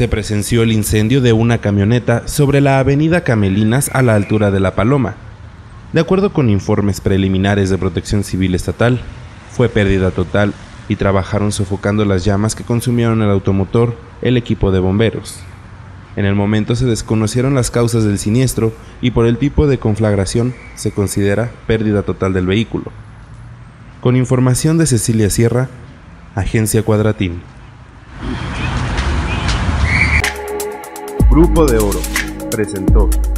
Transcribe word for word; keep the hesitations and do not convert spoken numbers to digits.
se presenció el incendio de una camioneta sobre la avenida Camelinas a la altura de La Paloma. De acuerdo con informes preliminares de Protección Civil Estatal, fue pérdida total y trabajaron sofocando las llamas que consumieron el automotor, el equipo de bomberos. En el momento se desconocieron las causas del siniestro y por el tipo de conflagración se considera pérdida total del vehículo. Con información de Cecilia Sierra, Agencia Cuadratín. Grupo de Oro presentó